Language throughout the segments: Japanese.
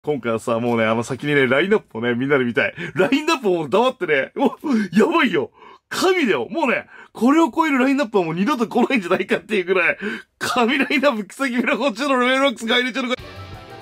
今回はさ、もうね、先にね、ラインナップをね、みんなで見たい。ラインナップをもう黙ってね、もう、やばいよ。神だよ。もうね、これを超えるラインナップはもう二度と来ないんじゃないかっていうくらい、神ラインナップ、草木みなこっちのレベルマックスが入れちゃうのか。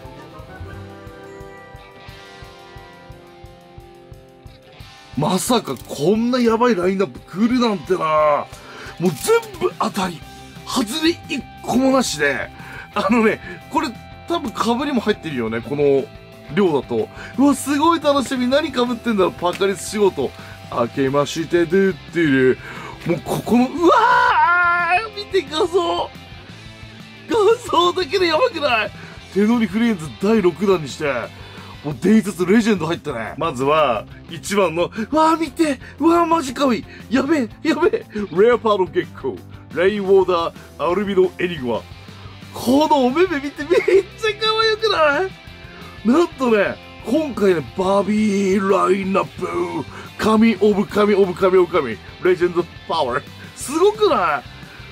まさかこんなやばいラインナップ来るなんてな。もう全部当たり。外れ一個もなしで。これ多分被りも入ってるよね。この量だと。うわ、すごい楽しみ。何被ってんだろう。パカリス仕事。明けましてでっていう。もうここの、うわー見て画像。画像だけでやばくない？手乗りフレンズ第6弾にして。もう伝説レジェンド入ったね。まずは、1番の、わー見て、うわーマジかわいい。やべえ、やべえ。レアパードゲッコー、レインウォーダー、アルビノエニグマ。このお目目見てめっちゃ可愛くない？なんとね、今回ね、バビーラインナップ、神オブ神オブ神オブ神、レジェンドパワー。すごくない？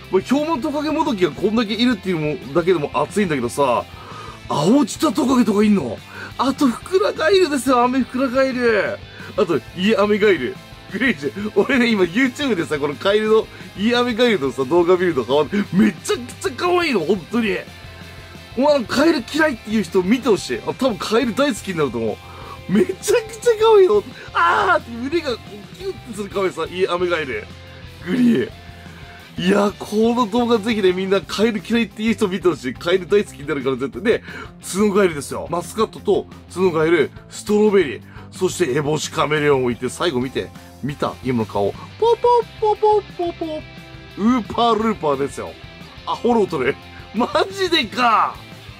もう氷門トカゲモドキがこんだけいるっていうだけでも熱いんだけどさ、青チタトカゲとかいんの？あと、フクラガイルですよ、アメフクラガイル。あと、イエアメガイル。グレイジュ。俺ね、今 YouTube でさ、このカエルの、イエアメガイルのさ、動画見るとめちゃくちゃ可愛いの、本当に。もうカエル嫌いっていう人見てほしい。多分カエル大好きになると思う。めちゃくちゃ可愛いの。あーって腕がキュッてする可愛さ、イエアメガイル。グリー。いや、この動画ぜひね、みんなカエル嫌いっていう人見てほしい。カエル大好きになるから絶対。で、ツノガエルですよ。マスカットとツノガエル、ストロベリー、そしてエボシカメレオンを置いて、最後見て。見た今の顔。ポポポポポポ。ウーパールーパーですよ。あ、フォロー取れ。マジでか。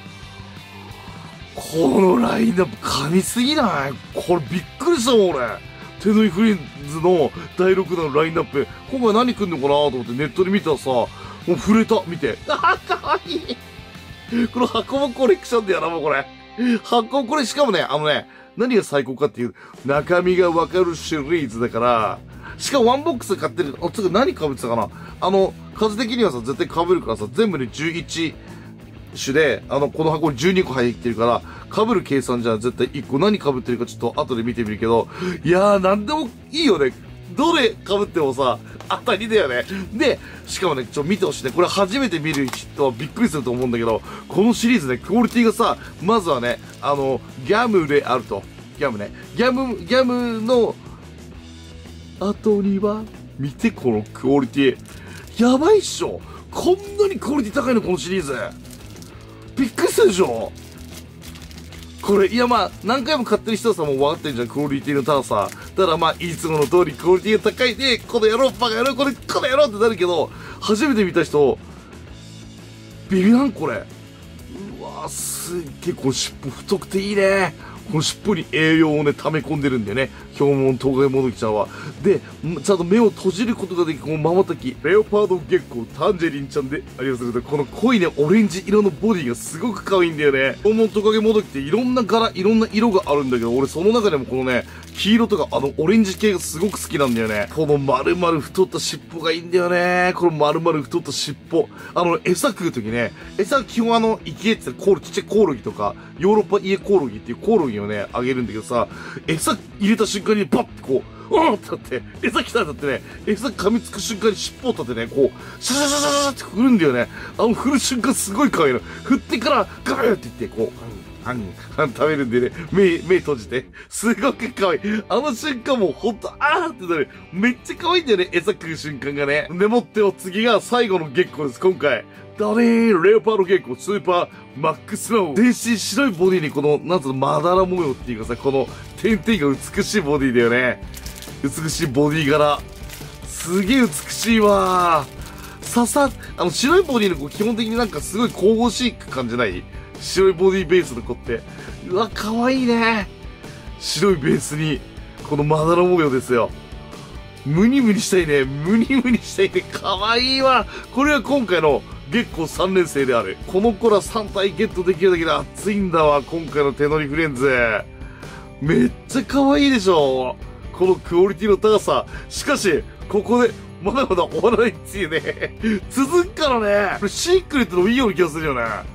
このラインナップ神すぎない？これびっくりしたもん、俺。手乗りフレンズの第6弾のラインナップ。今回何来んのかなと思ってネットで見たらさ、もう触れた。見て。あ、かわいい。この箱もコレクションだよな、もうこれ。箱これ、しかもね、何が最高かっていう、中身がわかるシリーズだから、しかもワンボックス買ってる。次何被ってたかな？数的にはさ、絶対被るからさ、全部で11種で、この箱に12個入ってるから、被る計算じゃ絶対1個何被ってるかちょっと後で見てみるけど、いやー、なんでもいいよね。どれ被ってもさ、当たりだよね。で、しかもね、見てほしいね。これ初めて見る人はびっくりすると思うんだけど、このシリーズね、クオリティがさ、まずはね、ギャムであると。ギャムね。ギャムの、後には、見てこのクオリティ。やばいっしょ。こんなにクオリティ高いの、このシリーズ。びっくりしたでしょ。これ、いや何回も買ってる人はさ、もう分かってんじゃん、クオリティの高さ。だからいつもの通りクオリティが高いで、この野郎、バカ野郎、この野郎ってなるけど、初めて見た人、ビビらんこれ。うわすっげえ、この尻尾太くていいね。この尻尾に栄養をね、溜め込んでるんだよね。氷門トカゲモドキちゃんは。で、ちゃんと目を閉じることができる、この瞬き。レオパードゲッコー、タンジェリンちゃんでありますけど、この濃いね、オレンジ色のボディがすごく可愛いんだよね。氷門トカゲモドキっていろんな柄、いろんな色があるんだけど、俺その中でもこのね、黄色とかオレンジ系がすごく好きなんだよね。この丸々太った尻尾がいいんだよね。この丸々太った尻尾。餌食うときね、餌基本生きってちっちゃいコオロギとか、ヨーロッパイエコオロギっていうコオロギをね、あげるんだけどさ、餌入れた瞬間にパッてこう、ってなって、餌来たんだってね、餌噛みつく瞬間に尻尾を立てね、こう、シャシャシャシャシャって振るんだよね。振る瞬間すごい可愛いの。振ってから、ガーって言って、こう、食べるんでね、目閉じて。すごく可愛い。瞬間もうほんと、あーってなる。めっちゃ可愛いんだよね、餌食う瞬間がね。でもって次が最後のゲッコです、今回。だねー、レオパードゲッコ、スーパーマックスノー。全身白いボディにこの、なんつうの、まだら模様っていうかさ、この、点々が美しいボディだよね。美しいボディ柄。すげえ美しいわー。白いボディの子、基本的になんかすごい神々しい感じない白いボディベースの子って。うわ、かわいいね。白いベースに、このまだら模様ですよ。ムニムニしたいね。ムニムニしたいね。かわいいわ。これは今回の月光3年生である。この子ら3体ゲットできるだけで熱いんだわ。今回の手乗りフレンズ。めっちゃかわいいでしょ。このクオリティの高さ。しかし、ここで、まだまだ終わらないっていうね。続くからね。これシークレットのいいような気がするよね。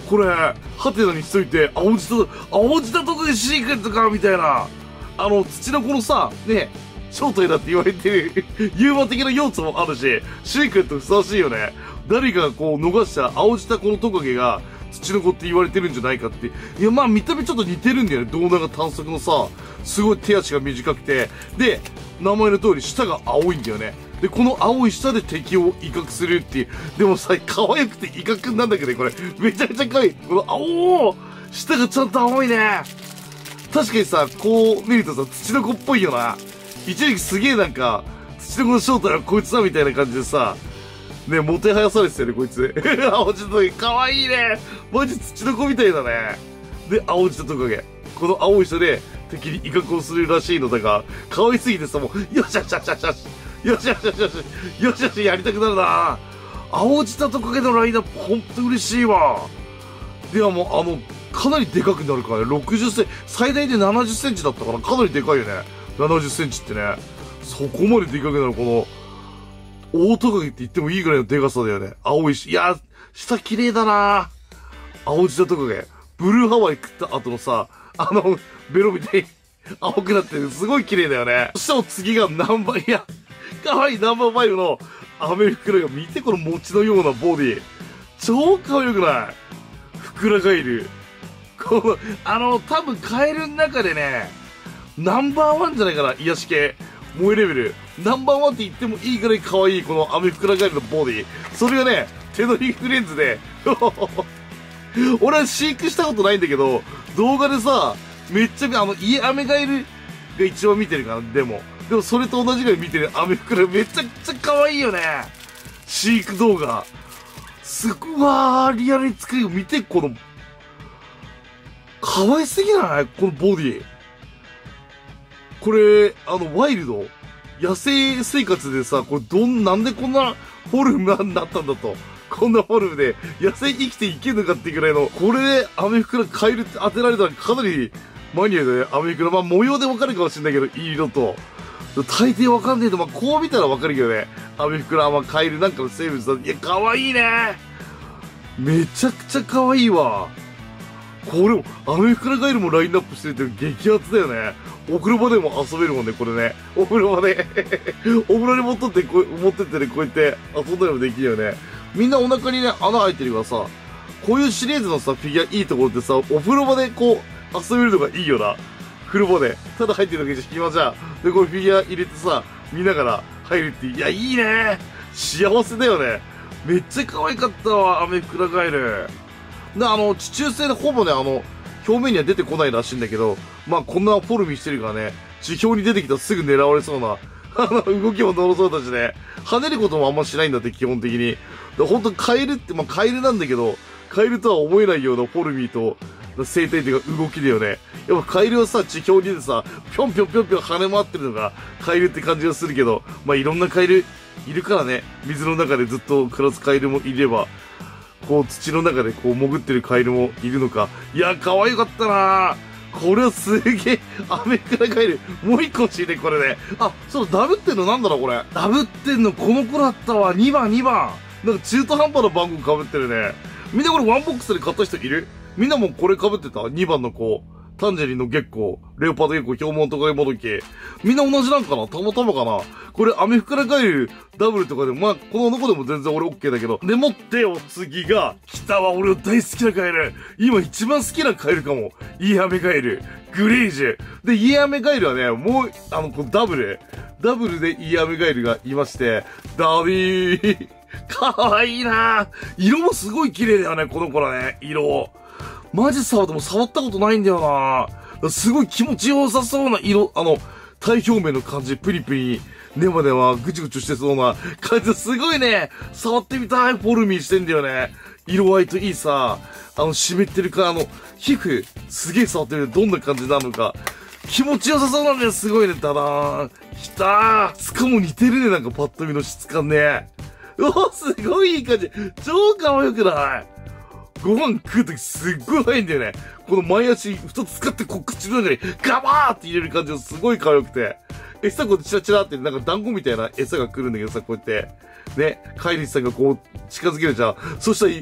これ、ハテナにしといて、青じたとこでシークレットかみたいな。土の子のさ、ね、正体だって言われてる、ユーマ的な要素もあるし、シークレットふさわしいよね。誰かがこう逃した青じたこのトカゲが、土の子って言われてるんじゃないかって。いや、まあ見た目ちょっと似てるんだよね。胴長短足のさ、すごい手足が短くて。で、名前の通り舌が青いんだよね。で、この青い舌で敵を威嚇するっていう。でもさ、可愛くて威嚇なんだけどね、これ。めちゃくちゃ可愛い。この青舌がちゃんと青いね。確かにさ、こう見るとさ、土の子っぽいよな。一時期すげえなんか、土の子の正体はこいつだみたいな感じでさ、ね、もてはやされてたよね、こいつ。青じたトカゲ、かわいいね。マジ土の子みたいだね。で、青じたトカゲ。この青い人で敵に威嚇をするらしいのだが、可愛すぎてさ、もう、よしよしよしよしよし。よしよしよしよし。よしよし、やりたくなるな。青じたトカゲのラインナップ、ほんと嬉しいわ。ではもう、かなりでかくなるからね。60センチ、最大で70センチだったから、かなりでかいよね。70センチってね。そこまででかくなる、この、大トカゲって言ってもいいぐらいのデカさだよね。青いし。いやー、下綺麗だな。青じたトカゲ。ブルーハワイ食った後のさ、ベロみたいに青くなってる。すごい綺麗だよね。そしたら次がナンバー、いや、かわいいナンバー5のアメフクラが、見てこの餅のようなボディ。超かわいくないフクラガイル。この、多分カエルの中でね、ナンバーワンじゃないかな、癒し系。萌えレベル。ナンバーワンって言ってもいいぐらい可愛いこのアメフクラガエルのボディ。それがね、手乗りフレンズで、俺は飼育したことないんだけど、動画でさ、めっちゃ、イエアメガエルが一番見てるから、でもそれと同じぐらい見てるアメフクラめちゃくちゃ可愛いよね。飼育動画。すごい、わー、リアルに作る。見て、この、可愛すぎないこのボディ。これ、ワイルド野生生活でさ、これなんでこんなフォルムになったんだと。こんなフォルムで野生生きていけるのかっていうくらいの、これでアメフクラカエルって当てられたらかなりマニアだね、アメフクラ。まあ模様でわかるかもしれないけど、いい色と。大抵わかんねえと、まあこう見たらわかるけどね。アメフクラはカエルなんかの生物だ。いや、かわいいね。めちゃくちゃかわいいわ。これも、アメフクラガエルもラインナップしてるって激アツだよね。お風呂場でも遊べるもんね、これね。お風呂場でお風呂に持ってってね、こうやって遊んだりもできるよね。みんなお腹にね、穴開いてるからさ、こういうシリーズのさ、フィギュアいいところってさ、お風呂場でこう、遊べるのがいいよな。風呂場で。ただ入ってるだけじゃ暇じゃん。で、こういうフィギュア入れてさ、見ながら入るって、いや、いいね。幸せだよね。めっちゃ可愛かったわ、アメフクラガエル。で、地中性でほぼね、表面には出てこないらしいんだけど、まあこんなフォルムしてるからね、地表に出てきたらすぐ狙われそうな、動きものろそうだしね、跳ねることもあんましないんだって、基本的に。ほんとカエルって、まあカエルなんだけど、カエルとは思えないようなフォルミーと、生態というか動きだよね。やっぱカエルはさ、地表にでさ、ぴょんぴょんぴょんぴょん跳ね回ってるのがカエルって感じがするけど、まあいろんなカエルいるからね、水の中でずっと暮らすカエルもいれば、こう土の中でこう潜ってるカエルもいるのか。いや、可愛かったなぁ。これはすげえ、アメフクラガエル。もう一個欲しいね、これね。あ、ダブってんのなんだろう、これ。ダブってんのこの子だったわ。2番。なんか中途半端な番号被ってるね。みんなこれワンボックスで買った人いる？みんなもこれ被ってた？ 2 番の子。タンジェリンの月光、レオパード月光、ヒョウモントカゲモドキ。みんな同じなんかな？たまたまかな？これアメフクラガエルダブルとかでも、まあ、この子でも全然俺 OK だけど。でもってお次が、来たわ、俺の大好きなカエル。今一番好きなカエルかも。イエアメガエル。グレージュ。で、イエアメガエルはね、もう、このダブルでイエアメガエルがいまして、ダビー。かわいいな色もすごい綺麗だよね、この子らね、色。マジ触ったことないんだよな。すごい気持ちよさそうな色、体表面の感じ、プリプリ、ネバネバ、ぐちぐちしてそうな感じ、すごいね、触ってみたい、フォルミーしてんだよね。色合いといいさ、湿ってるか、皮膚、すげえ触ってる、どんな感じなのか。気持ちよさそうなんだよ、すごいね、だなきたー。しかも似てるね、なんかパッと見の質感ね。うわ、すごいいい感じ。超可愛くない？ご飯食うときすっごい早いんだよね。この前足2つ使ってこう口の中にガバーって入れる感じがすごい可愛くて。餌こうチラチラってなんか団子みたいな餌が来るんだけどさ、こうやって。ね、飼い主さんがこう近づけるじゃん。そしたら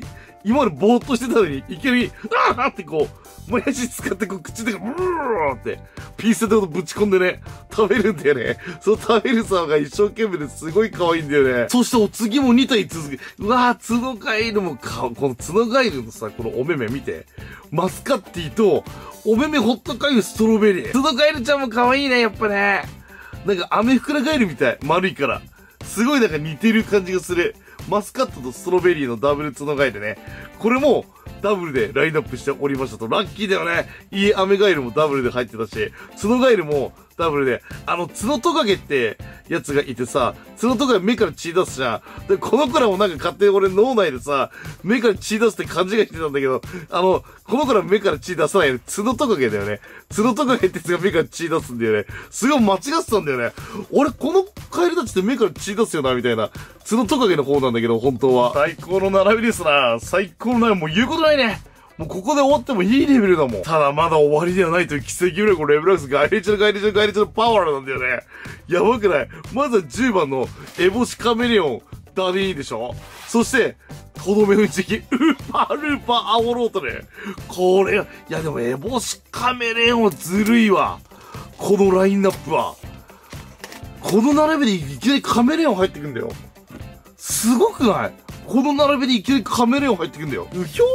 今までぼーっとしてたのに、いきなり、あーってこう、もやし使ってこう口でブーって、ピースでぶち込んでね、食べるんだよね。そう食べる様が一生懸命ですごい可愛いんだよね。そしてお次も2体続け、うわー、角ガエルもこの角ガエルのさ、このお目目見て。マスカッティと、お目目ホットカイルストロベリー。角ガエルちゃんも可愛いね、やっぱね。なんかアメフクラガエルみたい。丸いから。すごいなんか似てる感じがする。マスカットとストロベリーのダブル角ガエルね。これもダブルでラインナップしておりましたと。ラッキーだよね。いいアメガエルもダブルで入ってたし、角ガエルもダブルで、角トカゲってやつがいてさ、角トカゲ目から血出すじゃん。で、この子らもなんか勝手に俺脳内でさ、目から血出すって勘違いしてたんだけど、この子ら目から血出さないよね。角トカゲだよね。角トカゲってやつが目から血出すんだよね。すごい間違ってたんだよね。俺、このカエルたちって目から血出すよな、みたいな。角トカゲの方なんだけど、本当は。最高の並びですな。最高の並び、もう言うことないね。もうここで終わってもいいレベルだもん。ただまだ終わりではないという奇跡ぐらいこれレベルアックスガイレチャのパワーなんだよね。やばくない？まずは10番のエボシカメレオン、ダディでしょ？そして、とどめの一撃、ルーパーアオロートね。これ、いやでもエボシカメレオンはずるいわ。このラインナップは。この並びでいきなりカメレオン入ってくんだよ。すごくない？この並びでいきなりカメレオン入ってくんだよ。うひょ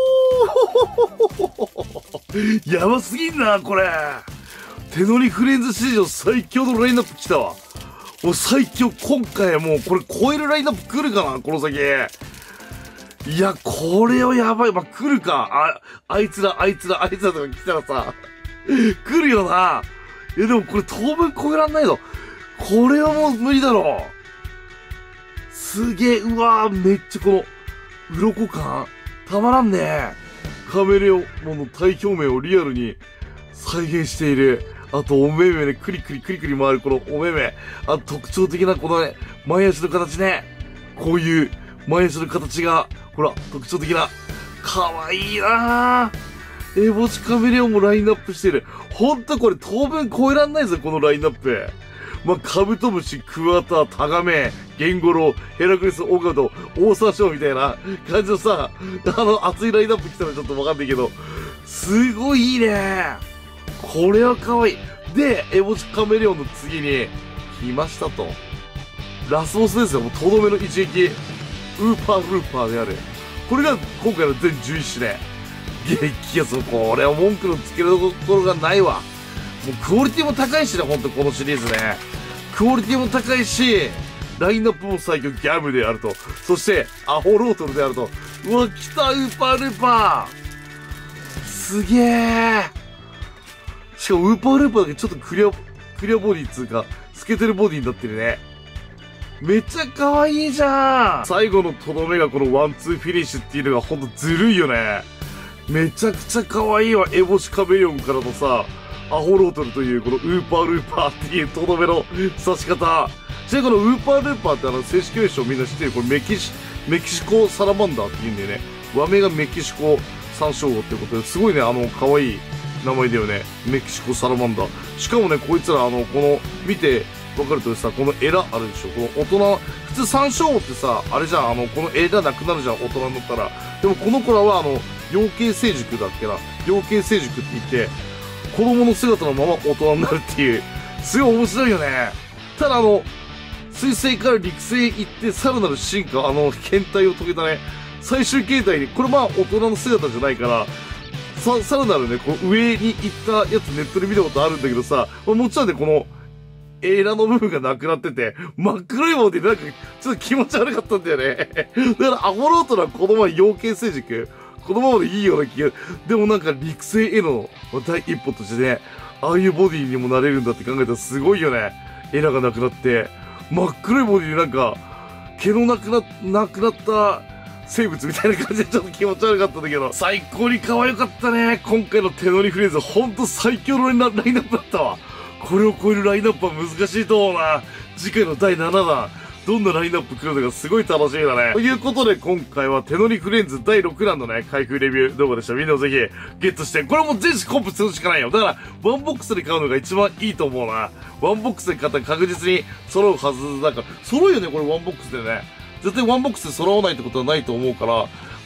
ーやばすぎんな、これ。手乗りフレンズ史上最強のラインナップ来たわ。もう最強、今回はもうこれ超えるラインナップ来るかな、この先。いや、これはやばい。まあ、来るか。あいつらとか来たらさ、来るよな。いや、でもこれ当分超えらんないぞ。これはもう無理だろう。すげえ、うわー、めっちゃこの、鱗感、たまらんね。カメレオンの体表面をリアルに再現している。あと、お目目ね、クリクリ回るこのお目目。あと、特徴的なこのね、前足の形ね。こういう前足の形が、ほら、特徴的な。かわいいなぁ。エボシカメレオンもラインナップしてる。ほんとこれ当分超えらんないぞ、このラインナップ。まあ、カブトムシ、クワタ、タガメ、ゲンゴロウ、ヘラクレス、オオカブト、オオサショウみたいな感じのさ、熱いラインナップ来たらちょっとわかんないけど、すごいいいね。これは可愛い。で、エボシカメレオンの次に、来ましたと。ラスボスですよ、もうとどめの一撃。ウーパールーパーである。これが今回の全11種で。激アツ、これは文句のつけるところがないわ。もうクオリティも高いしね、ほんとこのシリーズね。クオリティも高いし、ラインナップも最強ギャブであると。そして、アホロートルであると。うわ、来た、ウーパールーパー。すげえ。しかもウーパールーパーだけちょっとクリアボディっつうか、透けてるボディになってるね。めっちゃ可愛いじゃん。最後のとどめがこのワンツーフィニッシュっていうのがほんとずるいよね。めちゃくちゃ可愛いわ。エボシカメレオンからのさ、アホロートルというこのウーパールーパーっていうとどめの刺し方。ちなみにこのウーパールーパーって正式名称みんな知ってる。これメキシコサラマンダーって言うんだよね。和名がメキシコサンショウウオってことで、すごいね、可愛い名前だよね。メキシコサラマンダー。しかもね、こいつらこの、見てわかるとおりさ、このエラあるでしょ。この大人、普通サンショウウオってさ、あれじゃん、このエラなくなるじゃん、大人になったら。でもこの子らは幼形成熟だっけな。幼形成熟って言って、子供の姿のまま大人になるっていう、すごい面白いよね。ただ水星から陸星行ってさらなる進化、検体を遂げたね、最終形態に、これまあ大人の姿じゃないから、さらなるね、こう上に行ったやつネットで見たことあるんだけどさ、もちろんね、この、エラの部分がなくなってて、真っ黒いものでなんか、ちょっと気持ち悪かったんだよね。だからアホロートな子供は養鶏成熟。このままでいいような気が、でもなんか陸星への第一歩としてね、ああいうボディにもなれるんだって考えたらすごいよね。エラがなくなって、真っ黒いボディになんか、毛のなくなった生物みたいな感じでちょっと気持ち悪かったんだけど、最高に可愛かったね。今回の手乗りフレーズ、ほんと最強のラインナップだったわ。これを超えるラインナップは難しいと思うな。次回の第7弾。どんなラインナップ来るのかすごい楽しみだね。ということで今回は手乗りフレンズ第6弾のね、開封レビュー動画でした。みんなもぜひゲットして、これも全種コンプするしかないよ。だからワンボックスで買うのが一番いいと思うな。ワンボックスで買ったら確実に揃うはずだから、揃うよね、これワンボックスでね。絶対ワンボックスで揃わないってことはないと思うから、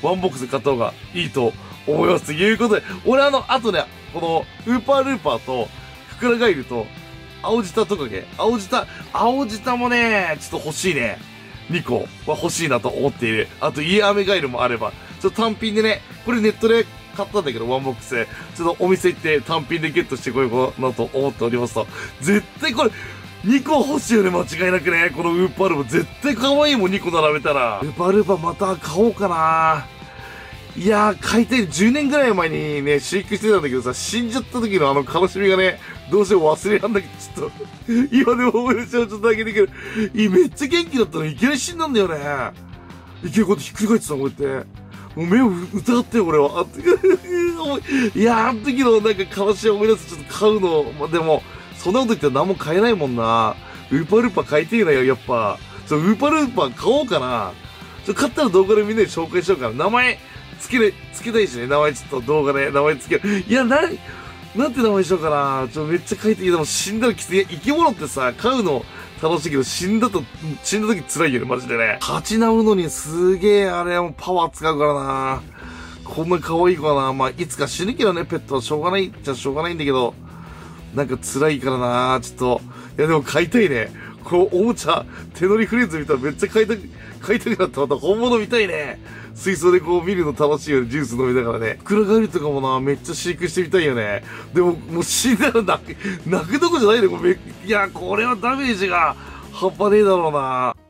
ワンボックス買った方がいいと思います。ということで、俺あとね、この、ウーパールーパーと、フクラガイルと、青舌トカゲ。青舌もね、ちょっと欲しいね。2個は欲しいなと思っている。あと、イエアメガイルもあれば、ちょっと単品でね、これネットで買ったんだけど、ワンボックスで。ちょっとお店行って単品でゲットしてこようかなと思っておりますと。絶対これ、2個欲しいよね、間違いなくね。このウーパールーパー。絶対可愛いもん、2個並べたら。ウーパールーパーまた買おうかな。いやー、買いたい。10年ぐらい前にね、飼育してたんだけどさ、死んじゃった時の悲しみがね、どうしても忘れらんなくて、ちょっと、今でも思い出しちゃう、ちょっとだけできる。めっちゃ元気だったのに、いきなり死んだんだよね。いきなりこうやってひっくり返ってたの、こうやって。もう目を疑ってよ、俺は。いやー、あの時のなんか悲しい思い出す、ちょっと買うの。まあ、でも、そんなこと言ったら何も買えないもんな。ウーパールーパー買いてえなよ、やっぱ。ウーパールーパー買おうかな。買ったら動画でみんなに紹介しようかな。名前、つけたいしね。名前ちょっと動画で名前つける。いや、なんて名前にしようかな。めっちゃ書いていい。でも死んだらきつい。生き物ってさ、飼うの楽しいけど、死んだ時辛いよね、マジでね。蜂なうのにすげえ、あれはパワー使うからな。こんな可愛い子はな。まあ、いつか死ぬけどね、ペットはしょうがないじゃしょうがないんだけど、なんか辛いからな。ちょっと、いやでも飼いたいね。こう、おもちゃ、手乗りフレンズ見たらめっちゃ飼いたくなった。また本物見たいね。水槽でこう見るの楽しいよね。ジュース飲みながらね。クラガエルとかもな、めっちゃ飼育してみたいよね。でも、もう死んだら泣くとこじゃないね。いや、これはダメージが半端ねえだろうな。